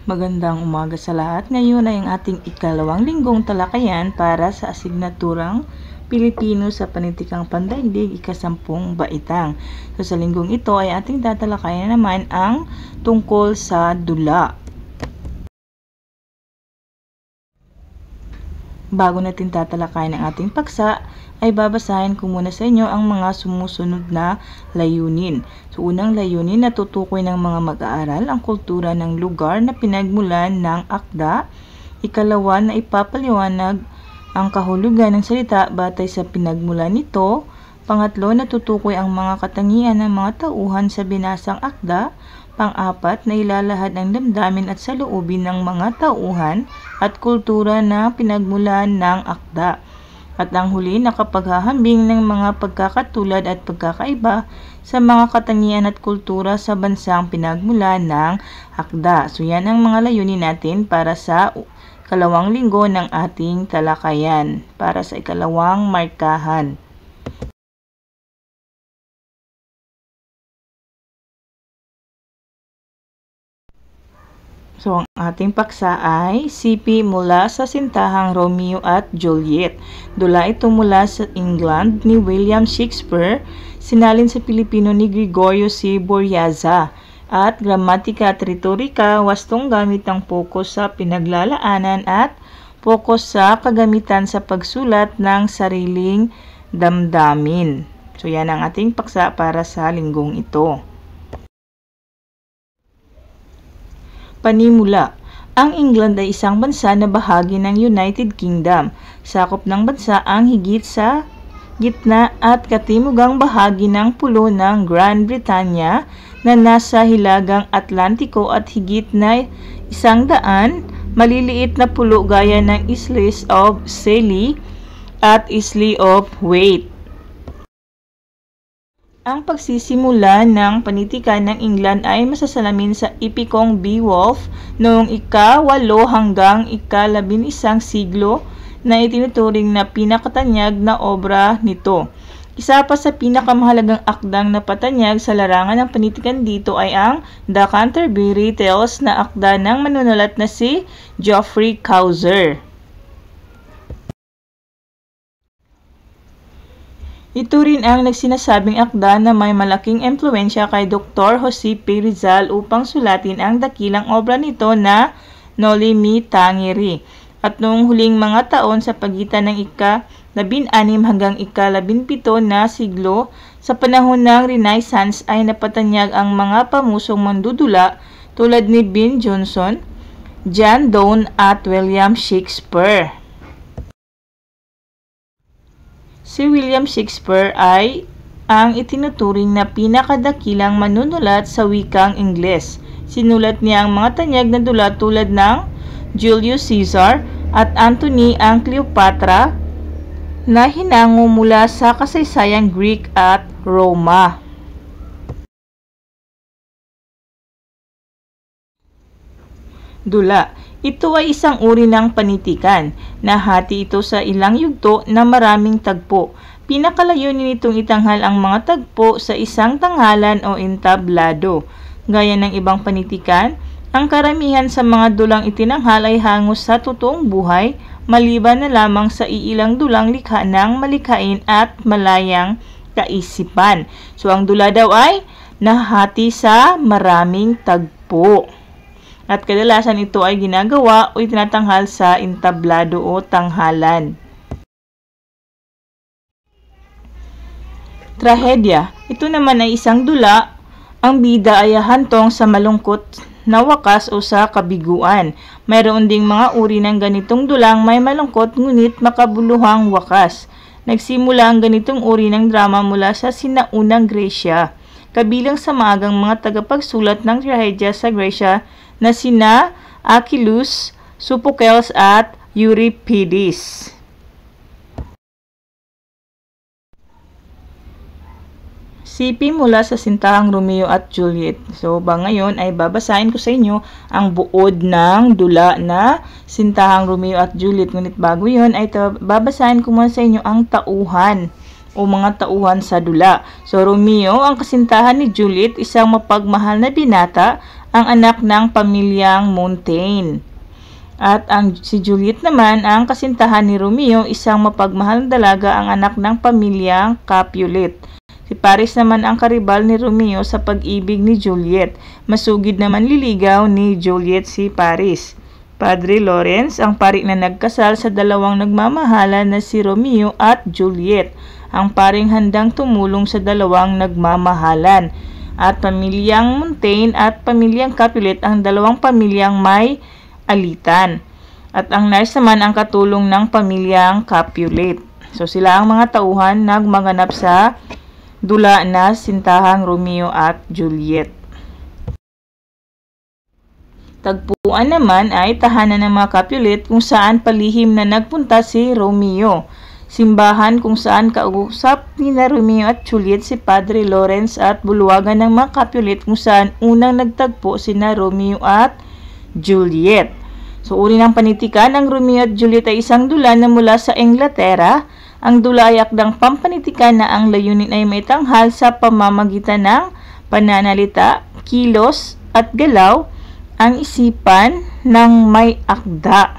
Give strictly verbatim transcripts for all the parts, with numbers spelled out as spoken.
Magandang umaga sa lahat. Ngayon ay ang ating ikalawang linggong talakayan para sa asignaturang Pilipino sa Panitikang Pandaigdig ikasampung baitang. So, sa linggong ito ay ating tatalakayan naman ang tungkol sa dula. Bago natin tatalakayan ang ating paksa, ay babasahin ko muna sa inyo ang mga sumusunod na layunin. So, unang layunin na tutukoy ng mga mag-aaral ang kultura ng lugar na pinagmulan ng akda. Ikalawa na ipapaliwanag ang kahulugan ng salita batay sa pinagmulan nito. Pangatlo na tutukoy ang mga katangian ng mga tauhan sa binasang akda. Pang-apat na ilalahad ang damdamin at saloobin ng mga tauhan at kultura na pinagmulan ng akda. At ang huli na kapaghahambing ng mga pagkakatulad at pagkakaiba sa mga katangian at kultura sa bansang pinagmulan ng akda. So yan ang mga layunin natin para sa ikalawang linggo ng ating talakayan, para sa ikalawang markahan. So, ang ating paksa ay C P mula sa sintahang Romeo at Juliet. Dula ito mula sa England ni William Shakespeare, sinalin sa Pilipino ni Gregorio C. Boryaza. At gramatika at retorika, wastong gamit ang pokus sa pinaglalaanan at pokus sa kagamitan sa pagsulat ng sariling damdamin. So, yan ang ating paksa para sa linggong ito. Panimula. Ang England ay isang bansa na bahagi ng United Kingdom. Sakop ng bansa ang higit sa gitna at katimugang bahagi ng pulo ng Grand Britannia na nasa hilagang Atlantiko at higit na isang daan maliliit na pulo gaya ng Isles of Scilly at Isle of Wight. Ang pagsisimula ng panitikan ng England ay masasalamin sa epikong Beowulf noong ika-walo hanggang ika-labinisang siglo na itinuturing na pinakatanyag na obra nito. Isa pa sa pinakamahalagang akdang napatanyag sa larangan ng panitikan dito ay ang The Canterbury Tales na akda ng manunulat na si Geoffrey Chaucer. Ito rin ang nagsinasabing akda na may malaking impluwensya kay Doctor Jose P. Rizal upang sulatin ang dakilang obra nito na Noli Me Tangere. At noong huling mga taon sa pagitan ng ika-labin-anim hanggang ika-labimpito na siglo, sa panahon ng Renaissance ay napatanyag ang mga pamusong mandudula tulad ni Ben Jonson, John Donne at William Shakespeare. Si William Shakespeare ay ang itinuturing na pinakadakilang manunulat sa wikang Ingles. Sinulat niya ang mga tanyag na dula tulad ng Julius Caesar at Antony ang Cleopatra na hinango mula sa kasaysayang Greek at Roma. Dula. Ito ay isang uri ng panitikan. Nahati ito sa ilang yugto na maraming tagpo. Pinakalayunin nitong itanghal ang mga tagpo sa isang tanghalan o entablado. Gaya ng ibang panitikan, ang karamihan sa mga dulang itinanghal ay hangos sa totoong buhay, maliban na lamang sa iilang dulang likha ng malikhain at malayang kaisipan. So, ang dula daw ay nahati sa maraming tagpo. At kadalasan ito ay ginagawa o itinatanghal sa entablado o tanghalan. Trahedya. Ito naman ay isang dula. Ang bida ay hantong sa malungkot na wakas o sa kabiguan. Mayroon ding mga uri ng ganitong dulang may malungkot ngunit makabuluhang wakas. Nagsimula ang ganitong uri ng drama mula sa sinaunang Gresya. Kabilang sa maagang mga tagapagsulat ng trahedya sa Gresya na sina Achilles, Sophocles at Euripides. C P mula sa sintahang Romeo at Juliet. So, ba ngayon ay babasahin ko sa inyo ang buod ng dula na sintahang Romeo at Juliet. Ngunit bago yun ay babasahin ko muna sa inyo ang tauhan o mga tauhan sa dula. So, Romeo, ang kasintahan ni Juliet, isang mapagmahal na binata ang anak ng pamilyang Montaigne. At ang si Juliet naman, ang kasintahan ni Romeo, isang mapagmahal na dalaga, ang anak ng pamilyang Capulet. Si Paris naman ang karibal ni Romeo sa pag-ibig ni Juliet. Masugid naman liligaw ni Juliet si Paris. Padre Lawrence ang pari na nagkasal sa dalawang nagmamahalan na si Romeo at Juliet. Ang paring handang tumulong sa dalawang nagmamahalan. At pamilyang Montaigne at pamilyang Capulet ang dalawang pamilyang may alitan. At ang nurse naman ang katulong ng pamilyang Capulet. So sila ang mga tauhan na gumaganap sa dula na sintahang Romeo at Juliet. Tagpuan naman ay tahanan ng mga Capulet kung saan palihim na nagpunta si Romeo. Simbahan kung saan kausap ni na Romeo at Juliet si Padre Lawrence at bulwagan ng mga Capulet kung saan unang nagtagpo sina Romeo at Juliet. So uri ng panitikan, ang Romeo at Juliet ay isang dula na mula sa Inglaterra. Ang dula ay akdang pampanitikan na ang layunin ay maitanghal sa pamamagitan ng pananalita, kilos at galaw ang isipan ng may akda.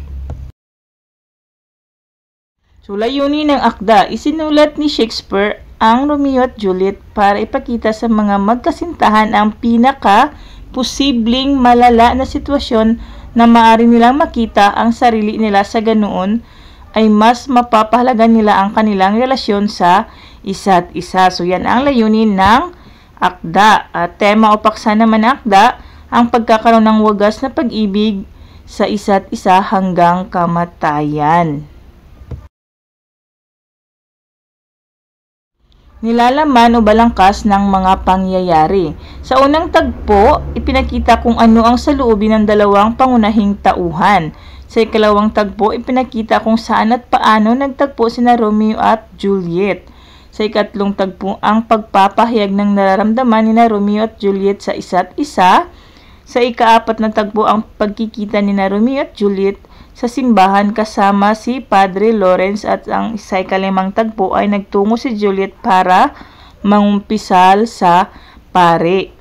So, layunin ng akda, isinulat ni Shakespeare ang Romeo at Juliet para ipakita sa mga magkasintahan ang pinaka-posibleng malala na sitwasyon na maaari nilang makita ang sarili nila sa ganoon ay mas mapapahalagan nila ang kanilang relasyon sa isa't isa. So, yan ang layunin ng akda. At tema o paksa naman ng akda, ang pagkakaroon ng wagas na pag-ibig sa isa't isa hanggang kamatayan. Nilalaman o balangkas ng mga pangyayari. Sa unang tagpo, ipinakita kung ano ang saloobin ng dalawang pangunahing tauhan. Sa ikalawang tagpo, ipinakita kung saan at paano nagtagpo sina Romeo at Juliet. Sa ikatlong tagpo, ang pagpapahayag ng nararamdaman ni Romeo at Juliet sa isa't isa. Sa ikaapat na tagpo, ang pagkikita ni Romeo at Juliet sa simbahan kasama si Padre Lawrence, at ang sa ikalimang tagpo ay nagtungo si Juliet para mangumpisal sa pare.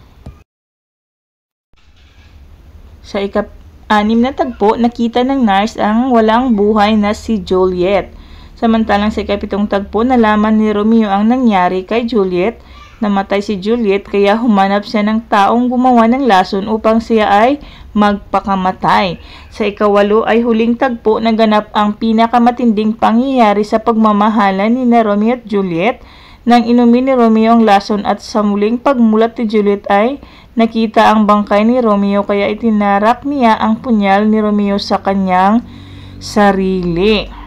Sa ika-anim na tagpo, nakita ng nurse ang walang buhay na si Juliet. Samantalang sa ikapitong tagpo, nalaman ni Romeo ang nangyari kay Juliet. Namatay si Juliet kaya humanap siya ng taong gumawa ng lason upang siya ay magpakamatay. Sa ikawalo ay huling tagpo, naganap ang pinakamatinding pangyayari sa pagmamahalan ni Romeo at Juliet. Nang inumin ni Romeo ang lason at sa muling pagmulat ni Juliet ay nakita ang bangkay ni Romeo kaya itinarak niya ang punyal ni Romeo sa kanyang sarili.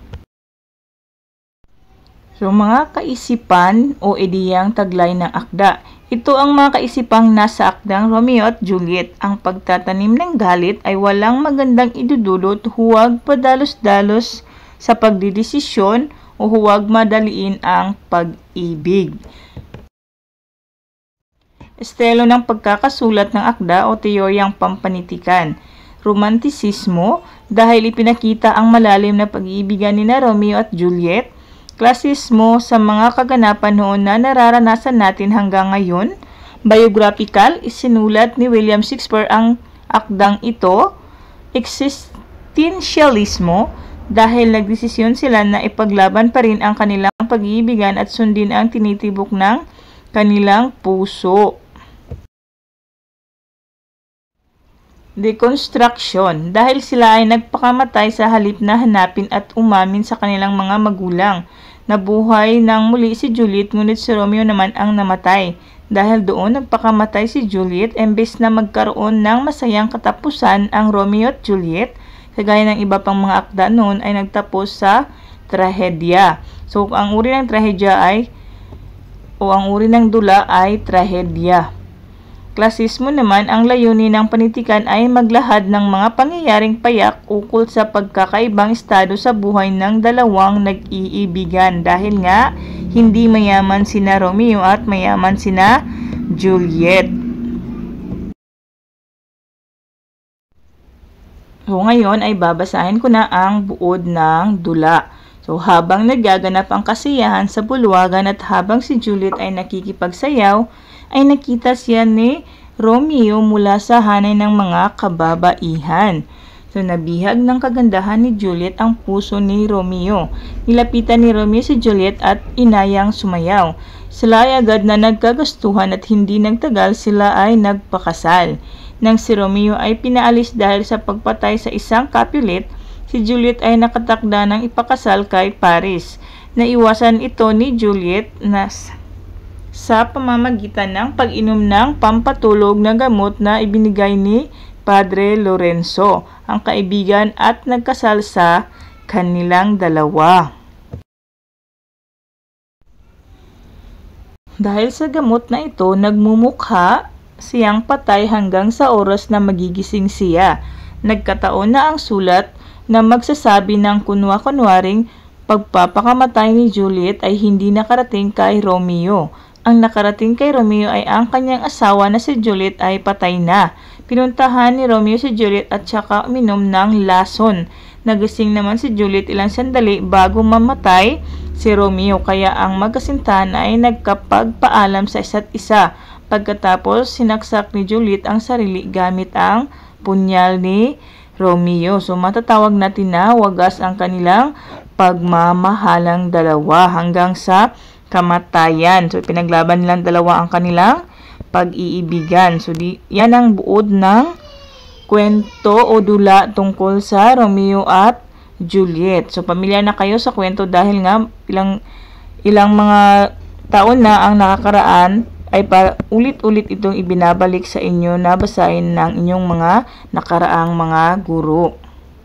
So, mga kaisipan o ideyang taglay ng akda. Ito ang mga kaisipang nasa akdang Romeo at Juliet. Ang pagtatanim ng galit ay walang magandang idudulot, huwag padalos-dalos sa pagdidesisyon o huwag madaliin ang pag-ibig. Estilo ng pagkakasulat ng akda o teoryang pampanitikan. Romantisismo, dahil ipinakita ang malalim na pag-iibigan ni Romeo at Juliet. Klasismo, sa mga kaganapan noon na nararanasan natin hanggang ngayon. Biographical, isinulat ni William Shakespeare ang akdang ito. Existentialismo, dahil nagdesisyon sila na ipaglaban pa rin ang kanilang pag-iibigan at sundin ang tinitibok ng kanilang puso. Deconstruction, dahil sila ay nagpakamatay sa halip na hanapin at umamin sa kanilang mga magulang. Nabuhay ng muli si Juliet, ngunit si Romeo naman ang namatay. Dahil doon nagpakamatay si Juliet, imbes na magkaroon ng masayang katapusan ang Romeo at Juliet, kagaya ng iba pang mga akda noon ay nagtapos sa trahedya. So, ang uri ng trahedya ay, o ang uri ng dula ay trahedya. Klasismo naman, ang layunin ng panitikan ay maglahad ng mga pangyayaring payak ukol sa pagkakaibang estado sa buhay ng dalawang nag-iibigan dahil nga hindi mayaman sina Romeo at mayaman sina Juliet. So ngayon ay babasahin ko na ang buod ng dula. So habang nagaganap ang kasiyahan sa bulwagan at habang si Juliet ay nakikipagsayaw, ay nakita siya ni Romeo mula sa hanay ng mga kababaihan. So, nabihag ng kagandahan ni Juliet ang puso ni Romeo. Nilapitan ni Romeo si Juliet at inayang sumayaw. Sila ay agad na nagkagastuhan at hindi nagtagal sila ay nagpakasal. Nang si Romeo ay pinaalis dahil sa pagpatay sa isang Capulet, si Juliet ay nakatakda ng ipakasal kay Paris. Naiwasan ito ni Juliet na sa pamamagitan ng pag-inom ng pampatulog na gamot na ibinigay ni Padre Lorenzo, ang kaibigan, at nagkasal sa kanilang dalawa. Dahil sa gamot na ito, nagmumukha siyang patay hanggang sa oras na magigising siya. Nagkataon na ang sulat na magsasabi ng kunwa-kunwaring pagpapakamatay ni Juliet ay hindi nakarating kay Romeo. Ang nakarating kay Romeo ay ang kanyang asawa na si Juliet ay patay na. Pinuntahan ni Romeo si Juliet at saka uminom ng lason. Nagising naman si Juliet ilang sandali bago mamatay si Romeo, kaya ang magkasintahan ay nagkapagpaalam sa isa't isa. Pagkatapos, sinaksak ni Juliet ang sarili gamit ang punyal ni Romeo. So, matatawag natin na wagas ang kanilang pagmamahalang dalawa hanggang sa kamatayan. So, pinaglaban nilang dalawa ang kanilang pag-iibigan. So, di, yan ang buod ng kwento o dula tungkol sa Romeo at Juliet. So, pamilyar na kayo sa kwento dahil nga ilang, ilang mga taon na ang nakakaraan ay para ulit-ulit itong ibinabalik sa inyo na basahin ng inyong mga nakaraang mga guro.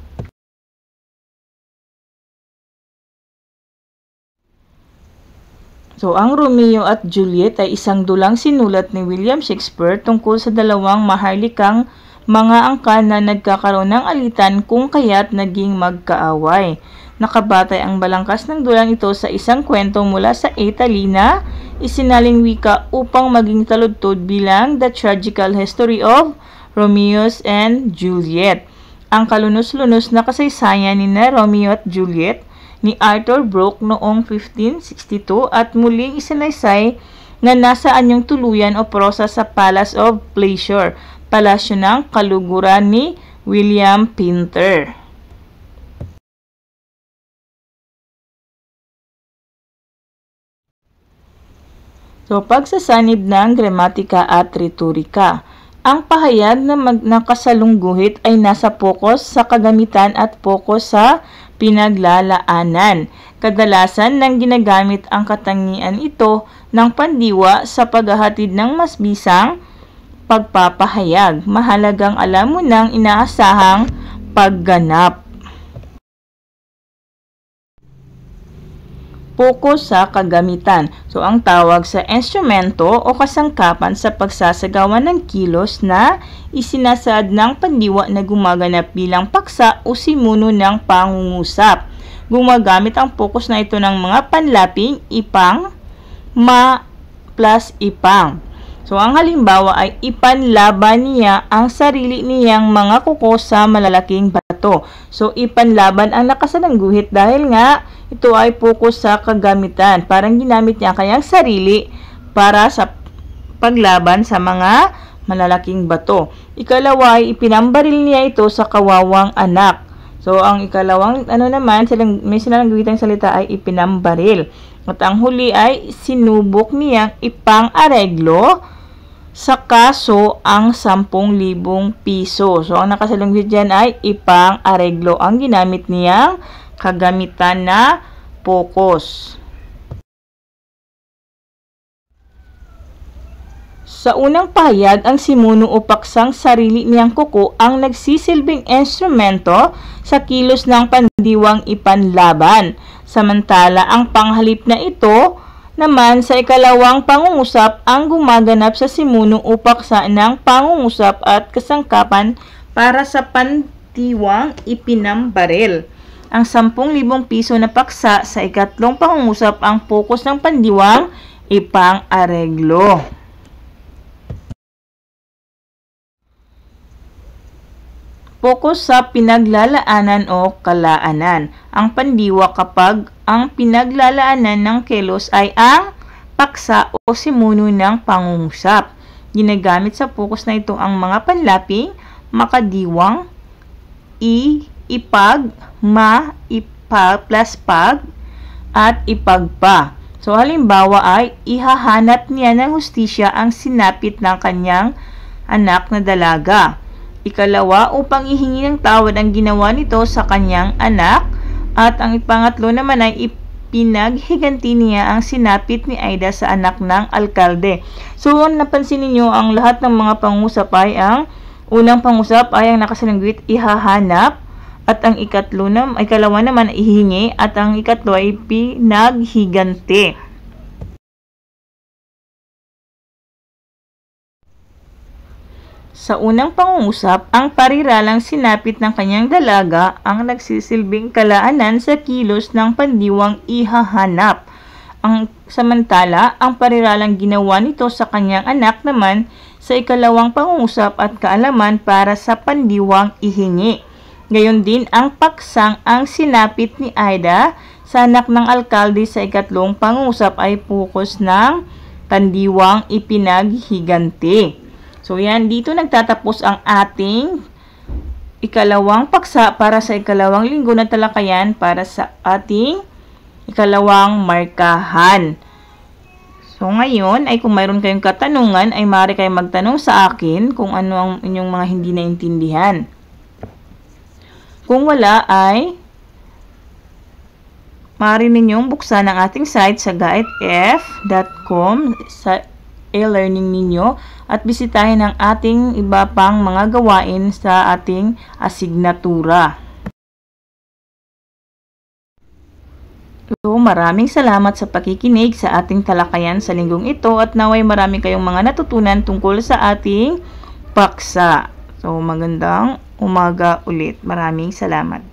So, ang Romeo at Juliet ay isang dulang sinulat ni William Shakespeare tungkol sa dalawang maharlikang mga angkan na nagkakaroon ng alitan kung kaya't naging magkaaway. Nakabatay ang balangkas ng dulang ito sa isang kwento mula sa Italy na isinaling wika upang maging taludtod bilang The Tragical History of Romeo and Juliet. Ang kalunos-lunos na kasaysayan ni na Romeo at Juliet ni Arthur Brooke noong fifteen sixty-two at muling isinaysay na nasa anyong tuluyan o prosa sa Palace of Pleasure, palasyo ng kaluguran ni William Pinter. So, pagsasanib ng gramatika at retorika. Ang pahayag na mag nakasalungguhit ay nasa pokus sa kagamitan at pokus sa pinaglalaanan. Kadalasan nang ginagamit ang katangian ito ng pandiwa sa paghahatid ng mas bisang pagpapahayag. Mahalagang alam mo ng inaasahang pagganap. Pokus sa kagamitan. So, ang tawag sa instrumento o kasangkapan sa pagsasagawa ng kilos na isinasaad ng pandiwa na gumaganap bilang paksa o simuno ng pangungusap. Gumagamit ang pokus na ito ng mga panlaping ipang, ma plus ipang. So, ang halimbawa ay ipanlaban niya ang sarili niyang mga kuko sa malalaking bato. So, ipanlaban ang nakasalangguhit dahil nga ito ay pokus sa kagamitan. Parang ginamit niya kayang sarili para sa paglaban sa mga malalaking bato. Ikalawa ay ipinambaril niya ito sa kawawang anak. So, ang ikalawang ano naman, silang, may sinalangguhitang salita ay ipinambaril. At ang huli ay sinubok niyang ipang-areglo sa kaso ang sampung libong piso. So, ang nakasalungguhit dyan ay ipang-areglo. Ang ginamit niyang kagamitan na pokus. Sa unang pahayag, ang simuno o paksang sarili niyang kuko ang nagsisilbing instrumento sa kilos ng pandiwang ipanlaban. Samantala, ang panghalip na ito naman sa ikalawang pangungusap ang gumaganap sa simuno o paksa ng pangungusap at kasangkapan para sa pandiwang ipinambaril. Ang sampung libong piso na paksa sa ikatlong pangungusap ang pokus ng pandiwang ipang-areglo. Pokus sa pinaglalaanan o kalaanan. Ang pandiwa kapag ang pinaglalaanan ng kilos ay ang paksa o simuno ng pangungusap. Ginagamit sa focus na ito ang mga panlaping makadiwang, i, ipag, ma, ipa, plus pag, at ipagpa. So, halimbawa ay ihahanap niya ng hustisya ang sinapit ng kanyang anak na dalaga. Ikalawa, upang ihingi ng tawad ang ginawa nito sa kanyang anak. At ang ipangatlo naman ay ipinaghiganti niya ang sinapit ni Aida sa anak ng alkalde. So, napansin niyo ang lahat ng mga pangusap ay ang unang pangusap ay ang nakasalangguit ihahanap. At ang ikatlo na, ikalawa naman ay ihingi at ang ikatlo ay pinaghiganti. Sa unang pangungusap, ang pariralang sinapit ng kanyang dalaga ang nagsisilbing kalaanan sa kilos ng pandiwang ihahanap. Ang samantala, ang pariralang ginawa nito sa kanyang anak naman sa ikalawang pangungusap at kaalaman para sa pandiwang ihingi. Gayon din ang paksang ang sinapit ni Aida sa anak ng alkalde sa ikatlong pangungusap ay focus ng pandiwang ipinaghiganti. So yan, dito nagtatapos ang ating ikalawang paksa para sa ikalawang linggo na talakayan para sa ating ikalawang markahan. So ngayon ay kung mayroon kayong katanungan ay maaari kayong magtanong sa akin kung ano ang inyong mga hindi naintindihan. Kung wala ay maaari ninyong buksan ang ating site sa gaitf dot com sa e-learning ninyo at bisitahin ang ating iba pang mga gawain sa ating asignatura. So, maraming salamat sa pakikinig sa ating talakayan sa linggong ito at naway marami kayong mga natutunan tungkol sa ating paksa. So, magandang umaga ulit. Maraming salamat.